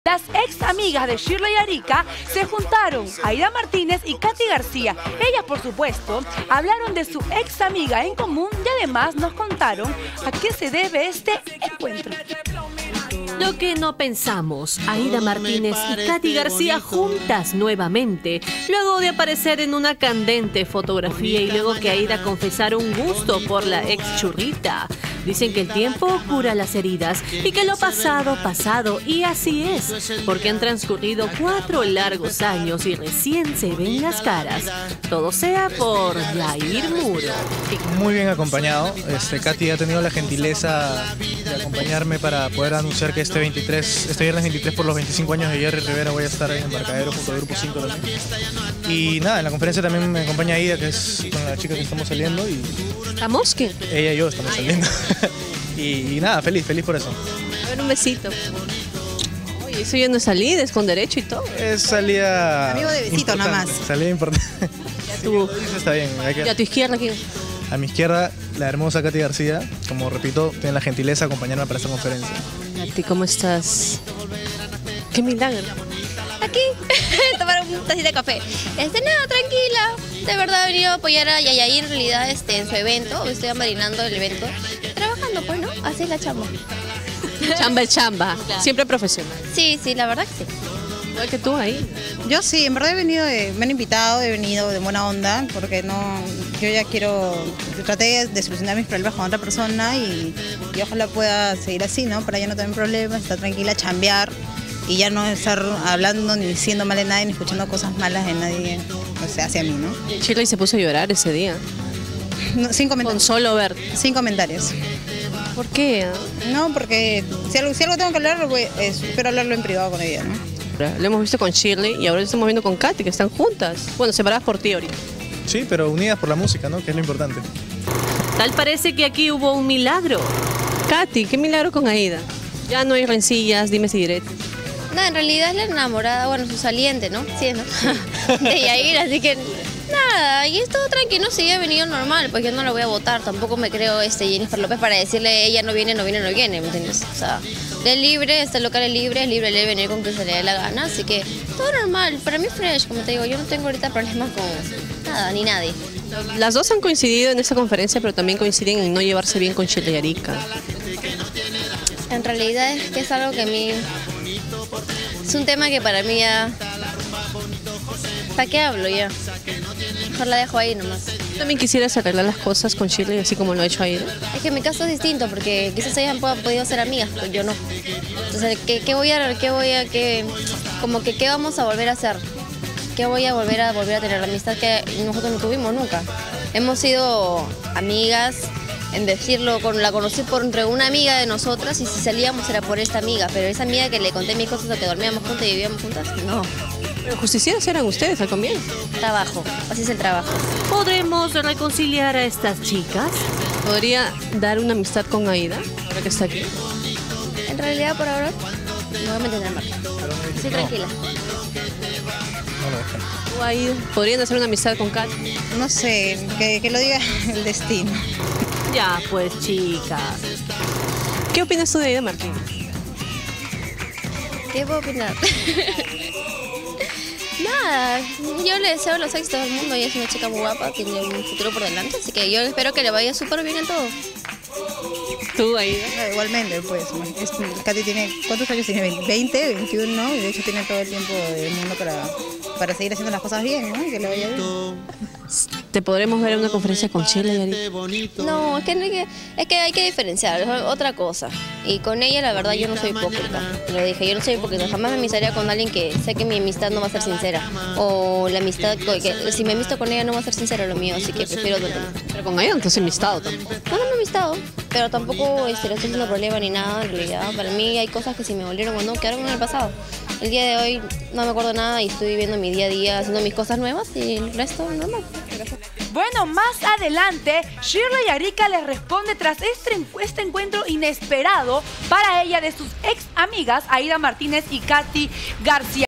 Las ex amigas de Shirley y Arica se juntaron, Aida Martínez y Katy García. Ellas, por supuesto, hablaron de su ex amiga en común y además nos contaron a qué se debe este encuentro. Lo que no pensamos, Aida Martínez y Katy García juntas nuevamente, luego de aparecer en una candente fotografía y luego que Aida confesara un gusto por la ex churrita. Dicen que el tiempo cura las heridas y que lo pasado, pasado, y así es, porque han transcurrido 4 largos años y recién se ven las caras. Todo sea por Yair Muro. Muy bien acompañado. Katy ha tenido la gentileza de acompañarme para poder anunciar que este viernes 23 por los 25 años de Jerry Rivera voy a estar en Embarcadero junto al Grupo 5 también. Y nada, en la conferencia también me acompaña Aida, que es con la chica que estamos saliendo. Y ¿Estamos qué? ella y yo estamos saliendo. y nada, feliz por eso. A ver, un besito. Oye, eso ya no es salida, es con derecho y todo. Es salida... Amigo de besito nada más. Salida importante. Ya tú. Sí, está bien. ¿Y a tu izquierda quién? A mi izquierda, la hermosa Katy García. Como repito, tiene la gentileza de acompañarme para esta conferencia. Katy, ¿cómo estás? ¡Qué milagro! Aquí, tomar un tacita de café. Nada, tranquila. De verdad he venido a apoyar a Yair en realidad en su evento. Estoy amarinando el evento. Trabajando, pues, ¿no? Así es la chamba. Chamba es chamba. Claro. Siempre profesional. Sí, la verdad que sí. Igual que tú ahí. Yo sí, en verdad he venido, me han invitado, he venido de buena onda, porque yo ya traté de solucionar mis problemas con otra persona y ojalá pueda seguir así, ¿no? Para ya no tener problemas, estar tranquila, chambear y ya no estar hablando ni diciendo mal de nadie, ni escuchando cosas malas de nadie, o sea, hacia mí, ¿no? Shirley se puso a llorar ese día. No, sin comentarios. Con solo ver. Sin comentarios. ¿Por qué? No, porque si algo tengo que hablar, espero hablarlo en privado con ella, ¿no? Lo hemos visto con Shirley y ahora lo estamos viendo con Katy, que están juntas. Bueno, separadas por ti ahorita. Sí, pero unidas por la música, ¿no? Que es lo importante. Tal parece que aquí hubo un milagro. Katy, ¿qué milagro con Aida? Ya no hay rencillas, dimes y diretes. No, en realidad es la enamorada, bueno, su saliente, ¿no? Sí, ¿no? De Yair, así que nada, y es todo tranquilo, sí, he venido normal, pues yo no lo voy a votar, tampoco me creo Jennifer López para decirle ella no viene, ¿me entiendes? O sea, es libre, este local es libre de venir con quien se le dé la gana, así que todo normal, para mí fresh, como te digo, yo no tengo ahorita problemas con nada, ni nadie. Las dos han coincidido en esta conferencia, pero también coinciden en no llevarse bien con Shirley y Arica. En realidad es que es algo que a mí... Es un tema que para mí ya... ¿Para qué hablo ya? Mejor la dejo ahí nomás. ¿También quisieras arreglar las cosas con Shirley así como lo ha hecho Aida? Es que mi caso es distinto porque quizás ellas han podido ser amigas, pero yo no. Entonces, ¿qué vamos a volver a hacer? ¿Qué voy a volver a tener? La amistad que nosotros no tuvimos nunca. Hemos sido amigas, en decirlo, la conocí entre una amiga de nosotras y si salíamos era por esta amiga, pero esa amiga que le conté mis cosas o que dormíamos juntas y vivíamos juntas, no. Pero justicieras eran ustedes al comienzo. Trabajo, así es el trabajo. ¿Podremos reconciliar a estas chicas? ¿Podría dar una amistad con Aida, ahora que está aquí? En realidad, por ahora, no voy a mantener mal. Estoy tranquila. No lo dejan. ¿Tú, Aida, podrían hacer una amistad con Katy? No sé, que lo diga el destino. Ya, pues, chicas. ¿Qué opinas tú de Aida Martínez? ¿Qué puedo opinar? Nada, yo le deseo los éxitos del mundo. Ella es una chica muy guapa, tiene un futuro por delante, así que yo espero que le vaya súper bien en todo. ¿Tú, Aida? Igualmente, pues, Katy tiene, ¿cuántos años tiene? 20, 21, y de hecho tiene todo el tiempo del mundo para seguir haciendo las cosas bien, ¿no? Que le vaya bien. ¿Te podremos ver en una conferencia con Shirley y Arica? No, es que hay que diferenciar, es otra cosa. Y con ella, la verdad, yo no soy hipócrita. Lo dije, yo no soy hipócrita. Jamás me amistaría con alguien que sé que mi amistad no va a ser sincera. O la amistad, si me amisto con ella no va a ser sincera lo mío, así que prefiero otro tema. Pero con Aida no te has amistado tampoco. No me he amistado, pero tampoco le estoy haciendo problema ni nada, en realidad. Para mí hay cosas que si me volvieron o no, quedaron en el pasado. El día de hoy no me acuerdo nada y estoy viviendo mi día a día, haciendo mis cosas nuevas y el resto normal. Bueno, más adelante, Shirley y Arica les responde tras este encuentro inesperado para ella de sus ex amigas Aida Martínez y Katy García.